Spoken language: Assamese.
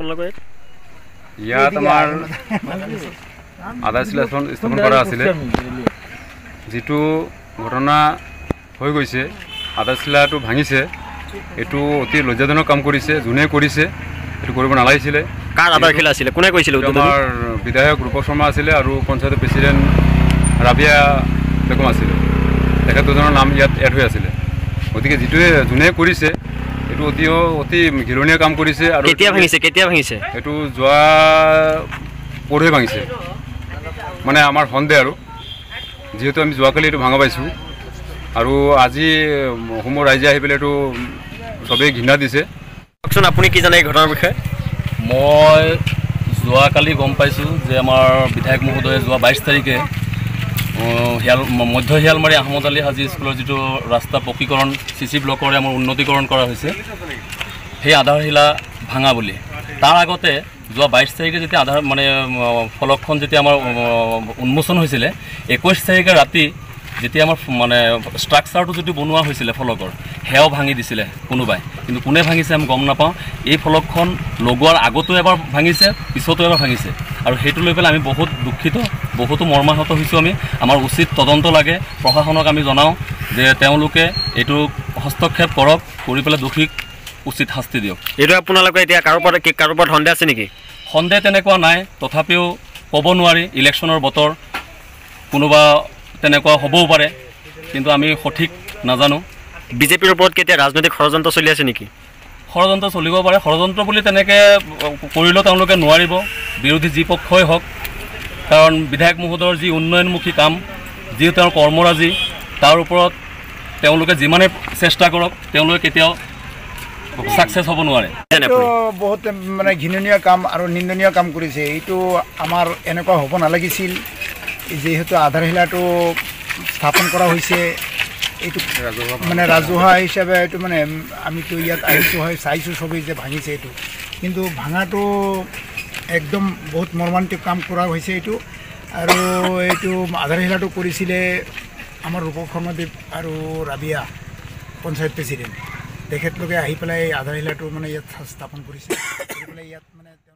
আপোনালোকৰ ইয়াত আমাৰ আধাৰশিলা স্থাপন কৰা আছিলে যিটো ঘটনা হৈ গৈছে আধাৰশিলাটো ভাঙিছে এইটো অতি লজ্জাজনক কাম কৰিছে যোনে কৰিছে এইটো কৰিব নালাগিছিলে কাৰ আধাৰশিলা আছিলে কোনে কৈছিলে আমাৰ বিধায়ক ৰূপক শৰ্মা আছিলে আৰু পঞ্চায়তৰ প্ৰেচিডেণ্ট ৰাবিয়া বেগম আছিলে তেখেত দুজনৰ নাম ইয়াত এড হৈ আছিলে গতিকে যিটোৱে যোনে কৰিছে এইটো অতি ঘৃণনীয় কাম কৰিছে আৰু কেতিয়া ভাঙিছে এইটো যোৱা পৰহি ভাঙিছে মানে আমাৰ সন্দেহ আৰু যিহেতু আমি যোৱাকালি এইটো ভাঙা পাইছোঁ আৰু আজি অসমৰ ৰাইজে আহি পেলাই এইটো চবেই ঘৃণা দিছে কওকচোন আপুনি কি জানে এই ঘটনাৰ বিষয়ে মই যোৱাকালি গম পাইছোঁ যে আমাৰ বিধায়ক মহোদয়ে যোৱা 22 তাৰিখে মধ্য শিয়ালমাৰী আহমদ আলী হাজী স্কুলৰ যিটো ৰাস্তা পকীকৰণ CC ব্লকৰে আমাৰ উন্নতিকৰণ কৰা হৈছে সেই আধাৰশিলা ভাঙা বুলি তাৰ আগতে যোৱা 22 তাৰিখে যেতিয়া আধাৰ মানে ফলকখন যেতিয়া আমাৰ উন্মোচন হৈছিলে 21 তাৰিখে ৰাতি যেতিয়া আমাৰ মানে ষ্ট্ৰাকচাৰটো যদি বনোৱা হৈছিলে ফলকৰ সেয়াও ভাঙি দিছিলে কোনোবাই কিন্তু কোনে ভাঙিছে আমি গম নাপাওঁ এই ফলকখন লগোৱাৰ আগতো এবাৰ ভাঙিছে পিছতো এবাৰ ভাঙিছে আৰু সেইটো লৈ পেলাই আমি বহুত দুখিত বহুতো মৰ্মাহত হৈছোঁ আমি আমাৰ উচিত তদন্ত লাগে প্ৰশাসনক আমি জনাওঁ যে তেওঁলোকে এইটো হস্তক্ষেপ কৰক কৰি পেলাই দোষীক উচিত শাস্তি দিয়ক এইটো আপোনালোকে এতিয়া কাৰোবাৰ সন্দেহ আছে নেকি সন্দেহ তেনেকুৱা নাই তথাপিও ক'ব নোৱাৰি ইলেকশ্যনৰ বতৰ কোনোবা তেনেকুৱা হ'বও পাৰে কিন্তু আমি সঠিক নাজানো বিজেপিৰ ওপৰত কেতিয়া ৰাজনৈতিক ষড়যন্ত্ৰ চলি আছে নেকি ষড়যন্ত্ৰ চলিব পাৰে ষড়যন্ত্ৰ বুলি তেনেকৈ কৰিলেও তেওঁলোকে নোৱাৰিব বিৰোধী যি পক্ষই হওক কাৰণ বিধায়ক মহোদয়ৰ যি উন্নয়নমুখী কাম যি তেওঁৰ কৰ্মৰাজি তাৰ ওপৰত তেওঁলোকে যিমানে চেষ্টা কৰক তেওঁলোকে কেতিয়াও সাকসেস হ'ব নোৱাৰে এইটো বহুত মানে ঘৃণনীয় কাম আৰু নিন্দনীয় কাম কৰিছে এইটো আমাৰ এনেকুৱা হ'ব নালাগিছিল যেহেতু আধাৰশিলাটো স্থাপন কৰা হৈছে এইটো মানে ৰাজহুৱা হিচাপে এইটো মানে আমিতো ইয়াত আহিছোঁ হয় চাইছোঁ সবেই যে ভাঙিছে এইটো কিন্তু ভাঙাটো একদম বহুত মৰ্মান্তিক কাম কৰা হৈছে এইটো আৰু এইটো আধাৰশিলাটো কৰিছিলে আমাৰ ৰূপক শৰ্মাদেৱ আৰু ৰাবিয়া পঞ্চায়ত প্ৰেচিডেণ্ট তেখেতলোকে আহি পেলাই আধাৰশিলাটো মানে ইয়াত স্থাপন কৰিছে ইয়াত মানে